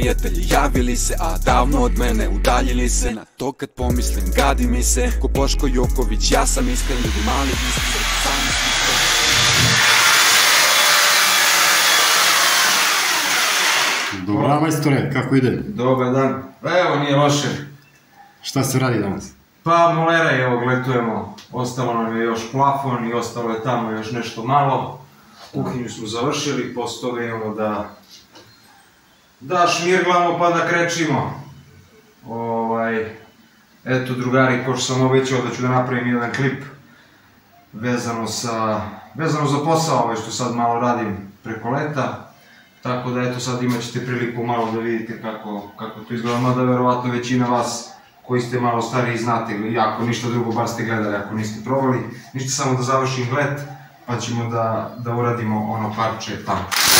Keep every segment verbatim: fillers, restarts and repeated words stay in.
prijatelji javili se, a davno od mene udaljili se. Na to kad pomislim gadi mi se, ko Boško Joković ja sam iskren, ljudi mali iskren, sami iskren. Dobra majstore, kako ide? Dobar dan. Evo, nije loše. Šta se radi danas? Pa molera je, evo, gletujemo. Ostalo nam je još plafon i ostalo je tamo još nešto malo. Kuhinju smo završili, posle toga imamo da da šmirglamo pa da krečimo. Ovaj, eto drugari, ko što sam obećao da ću da napravim jedan klip vezano sa, vezano za posao, ovaj što sad malo radim preko leta. Tako da eto sad imat ćete priliku malo da vidite kako, kako to izgleda, mada verovatno većina vas koji ste malo stariji znate, ili ako ništa drugo bar ste gledali, ako niste probali. Ništa, samo da završim glet, pa ćemo da, da uradimo ono parče tamo.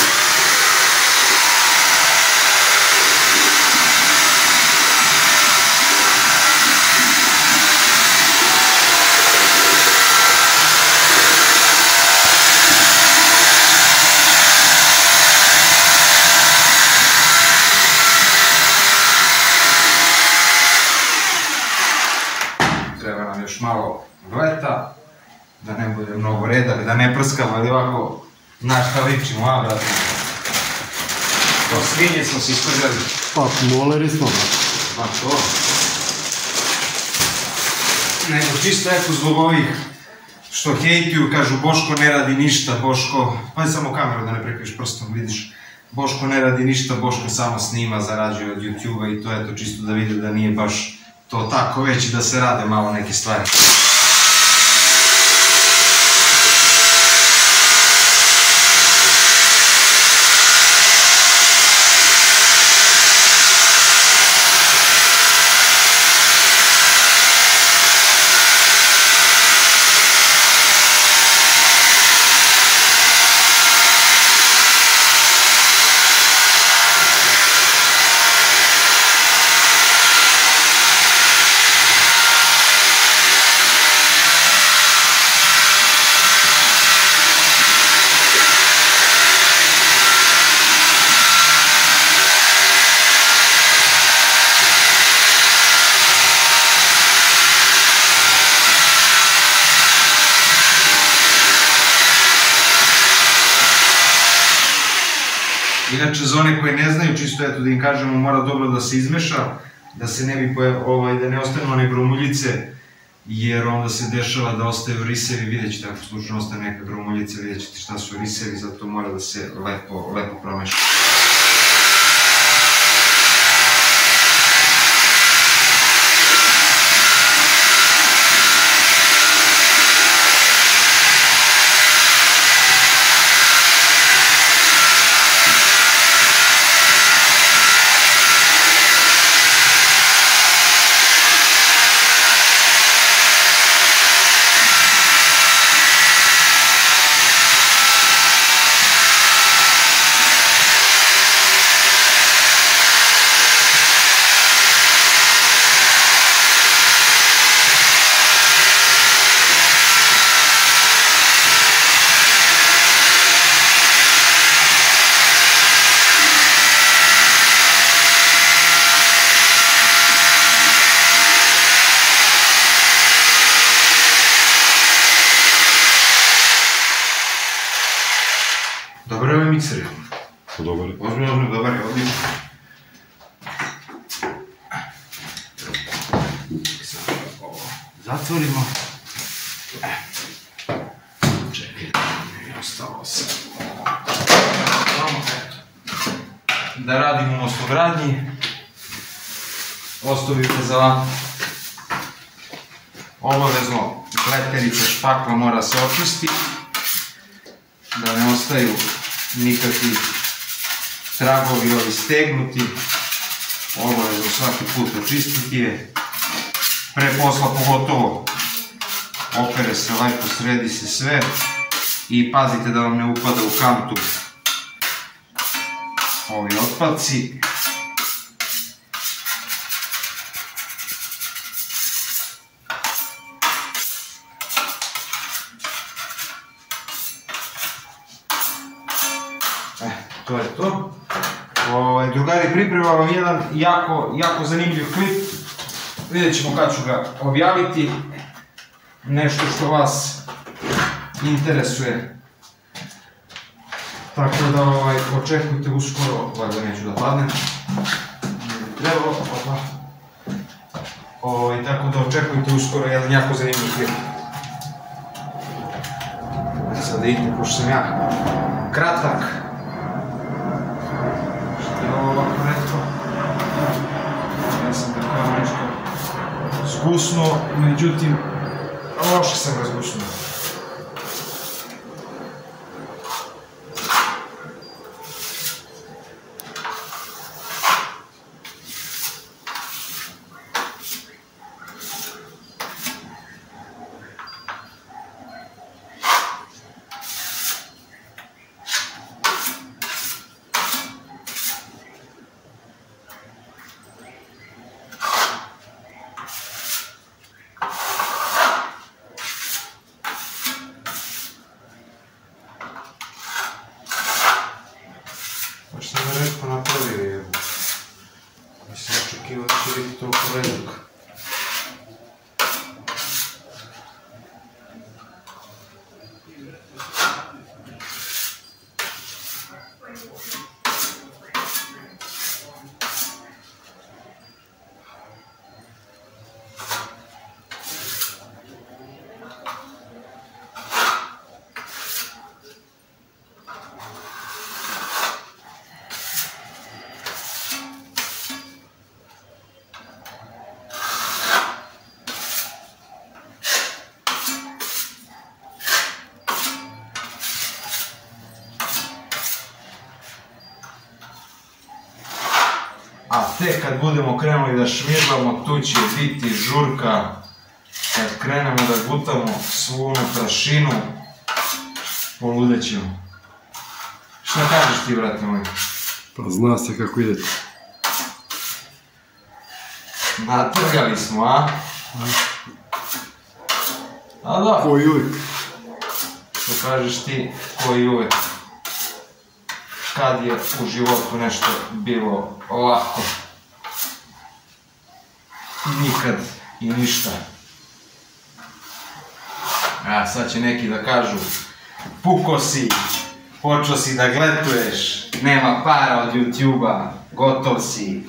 Treba nam još malo gleta, da ne bude mnogo redak, da ne prskamo, ali ovako, znaš šta ličimo, a brate? To svinje smo se ispržali. Pa, moleri smo, brate. Pa to. Nego čisto eto zbog ovih što hejtuju, kažu Boško ne radi ništa, Boško, pa samo kameru da ne prekriviš prstom, vidiš. Boško ne radi ništa, Boško samo snima, zarađuje od YouTube-a i to eto čisto da vide da nije baš to tako, već i da se rade malo neke stvari. Inače, za one koje ne znaju, čisto eto da im kažemo, mora dobro da se izmeša, da se ne bi, da ne ostanu one gromuljice, jer onda se dešava da ostaju risevi, vidjet ćete ako slučajno ostane neka gromuljica, vidjet ćete šta su risevi, zato mora da se lepo, lepo promeša. Dobar je ovaj mikser. Dobar je. Ozbiljno, ozbiljno, dobar je, odlično. Ovo zatvorimo. Čekaj, mi je ostalo se. Samo, eto. Da radimo mostogradnji. Ostavite za vam. Obavezno, kleterica špakla mora se očisti. Da ne ostaju nikakvi tragovi ovi stegnuti, obavezno svaki put očistiti je, pre posla pogotovo opere se lepo, sredi se sve i pazite da vam ne upada u kantu ovi otpadci. To je to. Drugari, stvari, pripremam vam jedan jako, jako zanimljiv klip. Vidjet ćemo kad ću ga objaviti. Nešto što vas interesuje. Tako da ovaj, očekujte uskoro, valjda neću da padnem. Trebalo, opa. Ovaj, tako da očekujte uskoro jedan jako zanimljiv klip. Sad vidite, pošto sam ja kratak. Što je ovo ovako retko? Ja sam da kao nešto zgusnuo, međutim, loše sam ga zgusnuo. Baš sam ga retko napravio, jer mislim očekivao da će biti toliko velik. A tek kad budemo krenuli da šmirglamo, tu će biti žurka. Kad krenemo da gutamo svu onu prašinu, poludećemo. Šta kažeš ti, brate moj? Pa zna se kako ide. Natrgali smo, a? A da. Ko i uvijek. Što kažeš ti, ko i uvijek. Kad je u životu nešto bilo lako. Nikad i ništa. A sad će neki da kažu, puko si, počeo si da gletuješ, nema para od YouTube-a, gotov si.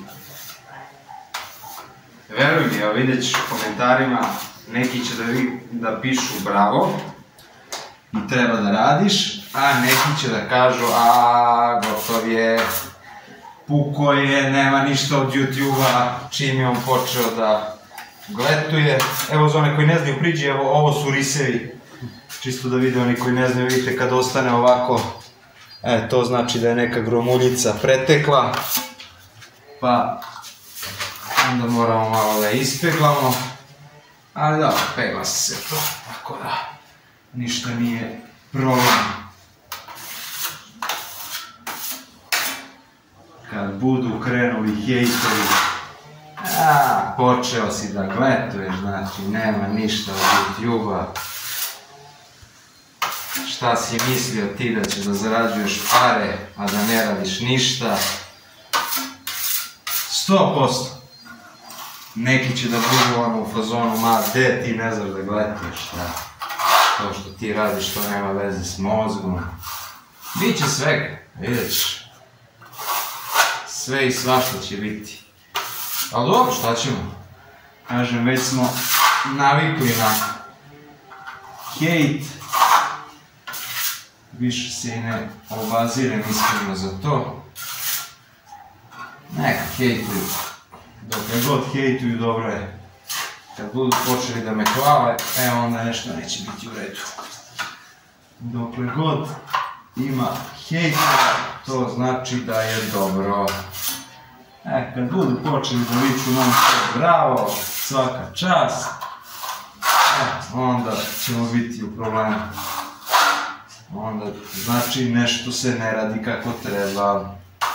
Veruj mi, evo vidjet ćeš u komentarima, neki će da, da pišu bravo i treba da radiš, a neki će da kažu, a gotov je, puko je, nema ništa od YouTube-a, čim je on počeo da gletuje. Evo za one koji ne znaju priđi, evo ovo su risevi, čisto da vide oni koji ne znaju, vidite kad ostane ovako, e, to znači da je neka gromuljica pretekla, pa onda moramo malo da ispeglamo, ali da, pegla se to, tako da ništa nije problem. Kad budu krenuli hejteri, a, počeo si da gletuješ, znači nema ništa od YouTube-a. Šta si mislio ti da ćeš da zarađuješ pare, a da ne radiš ništa? sto posto. Neki će da budu ono u fazonu, ma de ti ne znaš da gletuješ, da. To što ti radiš, to nema veze s mozgom. Biće svega, vidjet ćeš. Sve i svašta će biti. Ali dobro, šta ćemo? Kažem, već smo navikli na hejt. Više se i ne obazirem iskreno za to. Neka hejtuju. Dokle god hejtuju, dobro je. Kad budu počeli da me hvale, e onda nešto neće biti u redu. Dokle god ima hejtera, to znači da je dobro. E, kad budu počeli da viču nam sve bravo, svaka čast, e, onda ćemo biti u problemu. Onda znači nešto se ne radi kako treba.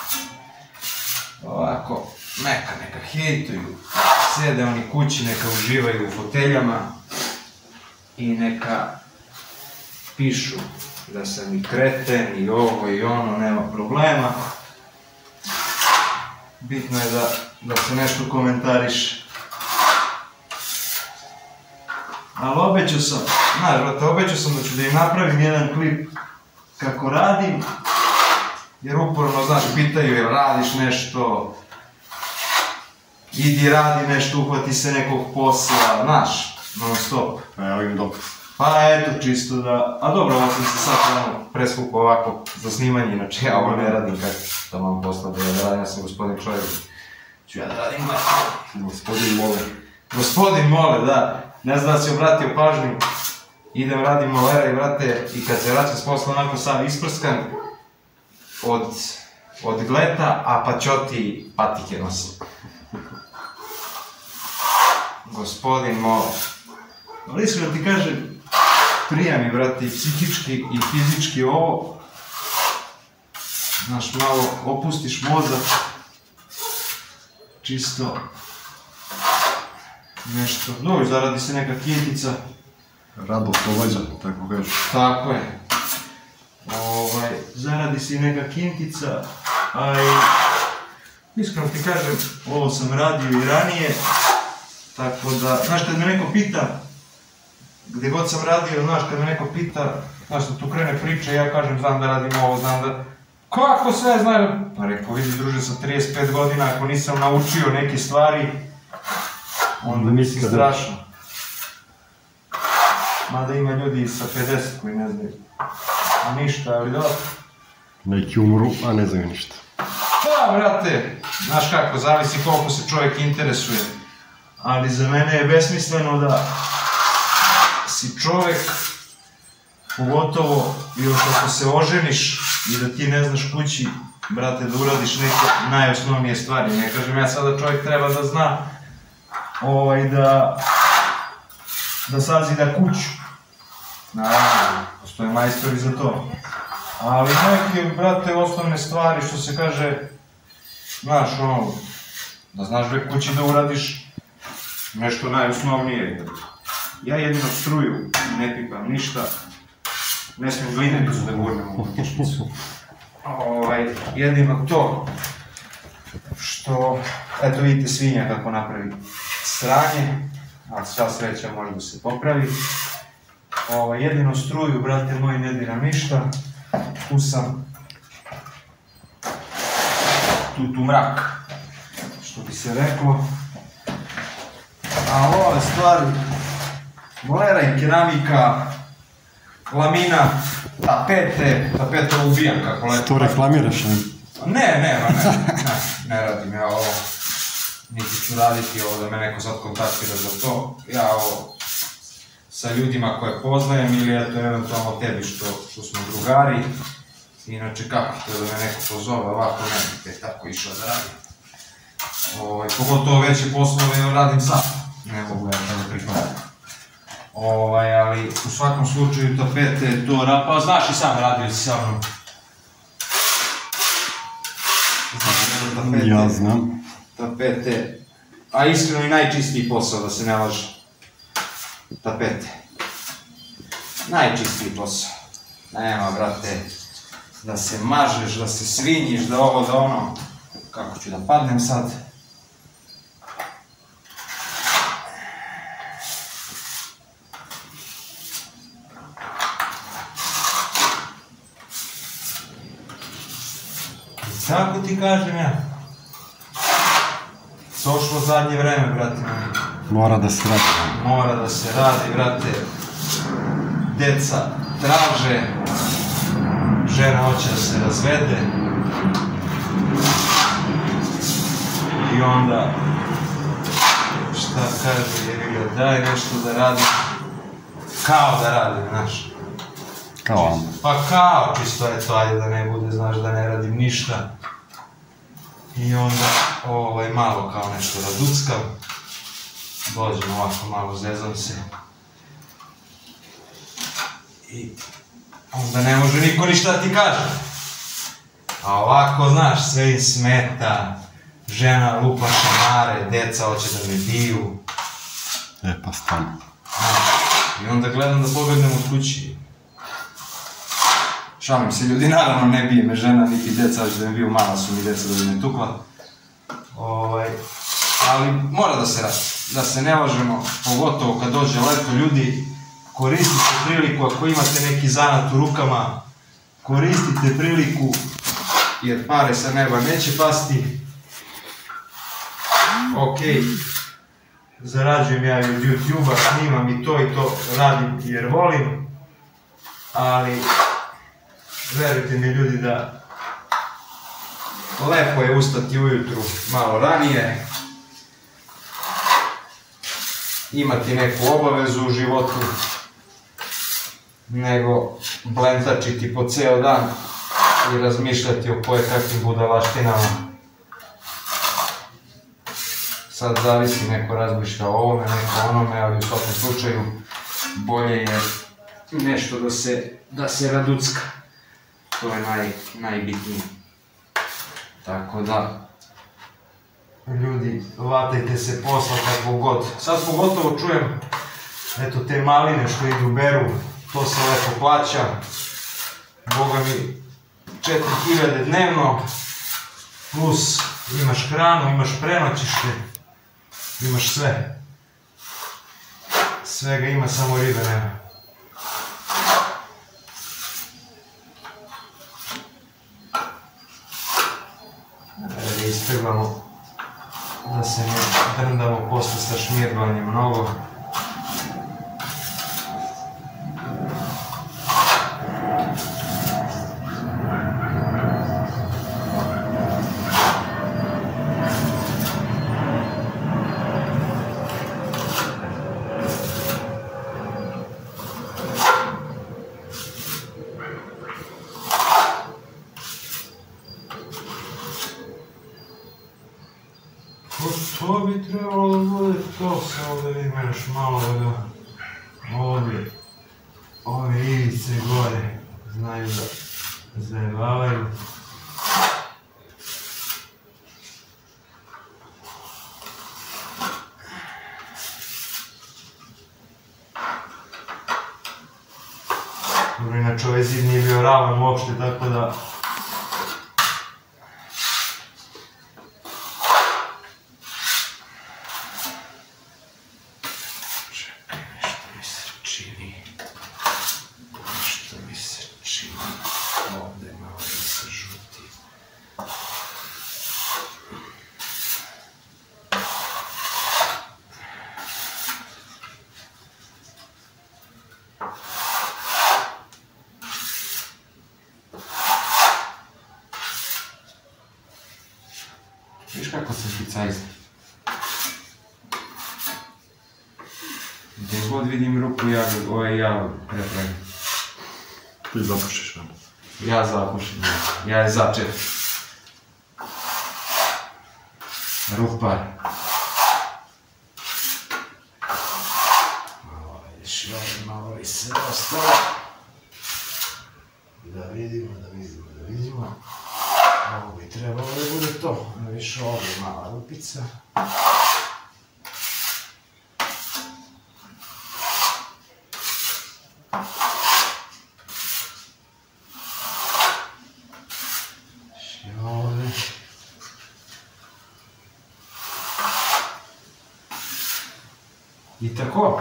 Ovako, neka, neka hejtuju, sede oni kući, neka uživaju u foteljama i neka pišu da sam i kreten i ovo i ono, nema problema. bitno je da, da se nešto komentariše. Ali obećao sam, znaš, brate, obećao sam da ću da im napravim jedan klip kako radim, jer uporno, znaš, pitaju jel radiš nešto, idi radi nešto, uhvati se nekog posla, znaš, non stop. Evo im dobro. Pa eto, čisto da, a dobro, ovo sam se sad ono presvukao ovako za snimanje, inače ja ovo ne radim kako da vam posla da ja da radim, ja sam gospodin čovjek, ću ja da radim gledam. Gospodin Mole. Gospodin Mole, da, ne znam da si obratio pažnju, idem radim molera i vrate, i kad se vraćam s posla onako sam isprskan od, od gleta, a pa ćoti patike nosim. Gospodin Mole. Ali iskreno ti kažem, prija mi, brate, i psihički i fizički ovo. Znaš, malo opustiš mozak. Čisto... nešto... Dobro, zaradi se neka kintica. Radost ovađa, tako kažeš. Tako je. Ovaj, zaradi se neka kintica, a i... iskreno ti kažem, ovo sam radio i ranije. Tako da, znaš, kad me neko pita, gdje god sam radio, znaš, kad me neko pita, znaš, da tu krene priča, ja kažem, znam da radim ovo, znam da... Kako sve znaju? Pa rekao, vidi, druže, sa trideset pet godina, ako nisam naučio neke stvari, onda mi si strašno. Mada ima ljudi sa pedeset koji ne znaju. A ništa, ali dobro. Neki umru, a ne znaju ništa. Pa, brate, znaš kako, zavisi koliko se čovjek interesuje. Ali za mene je besmisleno da si čovjek, pogotovo još ako se oženiš i da ti ne znaš kući, brate, da uradiš neke najosnovnije stvari. Ne kažem ja sada čovjek treba da zna ovaj, da da sazida kuću. Naravno, postoje majstori za to. Ali neke, brate, osnovne stvari što se kaže, znaš, ono, da znaš dve kući da uradiš nešto najosnovnije. Ja jedino struju, ne pipam ništa, ne smijem glineticu da gurnem u kišnicu. Ovaj, jedino to, što, eto vidite svinja kako napravi sranje, ali sva sreća može da se popravi. Ovaj, jedino struju, brate moji, ne diram ništa, tu sam, tu tu mrak, što bi se reklo. A ove stvari, molera i keramika, lamina, tapete, tapete ubijam kako lepo. To reklamiraš, ne? Ne, ne, ne, ne, ne radim ja ovo, niti ću raditi ovo da me neko sad kontaktira za to. Ja ovo sa ljudima koje poznajem ili eto eventualno tebi što, što smo drugari. Inače kako to da me neko pozove, ovako ne bih tako išao da radim. Ovaj, pogotovo veće poslove radim sam, ne mogu ja da prihvatim. Ovaj, ali u svakom slučaju tapete, to rad, pa znaš i sam radio si sa mnom. Tapete, Ja znam. tapete, a iskreno i najčistiji posao, da se ne laže. Tapete. Najčistiji posao. Nema, brate, da se mažeš, da se svinjiš, da ovo, da ono. Kako ću da padnem sad? Tako ti kažem ja. Došlo zadnje vreme, brate moji. Mora da se radi. Mora da se radi, brate. Deca traže. Žena hoće da se razvede. I onda... šta kaže, jer ga daj nešto da radim. Kao da radim, znaš. Kao vam. Pa kao, čisto eto, ajde da ne bude, znaš, da ne radim ništa. I onda, ovaj, malo kao nešto raduckam. Dođem ovako, malo zezam se. I onda ne može niko ništa da ti kaže. A ovako, znaš, sve im smeta. Žena lupa šamare, deca hoće da me biju. E, pa stani. I onda gledam da pobegnem od kući. Šalim se, ljudi, naravno ne bije me žena, niti deca, hoće da me biju, mala su mi deca da bi me tukla. ali mora da se radi, da se ne lažemo, pogotovo kad dođe leto. Ljudi, koristite priliku ako imate neki zanat u rukama, koristite priliku jer pare sa neba neće pasti. Ok, zarađujem ja i od YouTube-a, snimam i to i to radim jer volim, ali verujte mi ljudi da lepo je ustati ujutru malo ranije, imati neku obavezu u životu, nego blentačiti po ceo dan i razmišljati o koje kakvim budalaštinama. Sad zavisi, neko razmišlja o ovome, neko onome, ali u svakom slučaju bolje je nešto da se, da se raducka. To je naj, najbitnije. Tako da, ljudi, vatajte se posla kako god. Sad pogotovo čujem, eto, te maline što idu beru, to se lepo plaća. Boga mi, četiri hiljade dnevno, plus imaš hranu, imaš prenoćište, imaš sve. Svega ima, samo ribe nema. Da ispeglamo, da se ne drndamo posle sa šmirglanjem mnogo. To bi trebalo da bude to, samo da vidimo još malo da ga ovdje, ove ivice gore znaju da zajebavaju. Dobro, inače ovaj zid nije bio ravan uopšte, tako da viš kako se špicajzne. Gdje god vidim ruku, ja, ovaj, ja prepravim. Ti zapušiš nam. Ja zapušim, ja je začet. Rupar. Malo vidiš, malo li se ostalo. Da vidimo, da vidimo, da vidimo. Ovo bi trebalo da bude to. Viš ovdje mala rupica. I ovdje. I tako.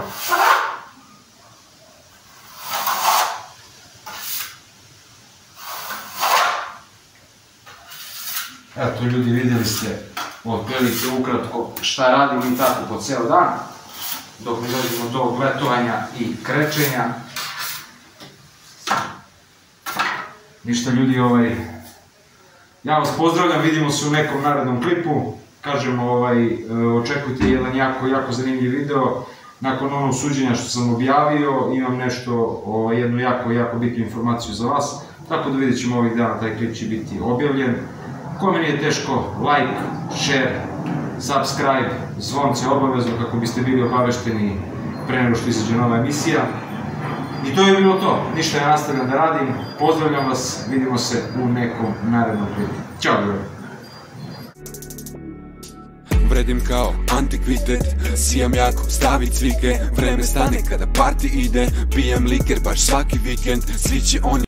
Eto ljudi, vidjeli ste otprilike ukratko šta radim i tako po ceo dan, dok mi dođemo do gletovanja i krečenja. Ništa ljudi, ovaj, ja vas pozdravljam, vidimo se u nekom narednom klipu. Kažem, ovaj, očekujte jedan jako, jako zanimljiv video. Nakon onog suđenja što sam objavio, imam nešto, ovaj, jednu jako, jako bitnu informaciju za vas. Tako da vidjet ćemo ovih dana, taj klip će biti objavljen. Kome nije teško, like, share, subscribe, zvonce obavezno kako biste bili obavešteni pre nego što izađe nova emisija. I to je bilo to, ništa ja nastavljam da radim, pozdravljam vas, vidimo se u nekom narednom klipu. Ćao ljudi! Vredim kao antikvitet, sijam jako, stavi cvike. Vreme stane kada parti ide, pijem liker baš svaki vikend. Svi će oni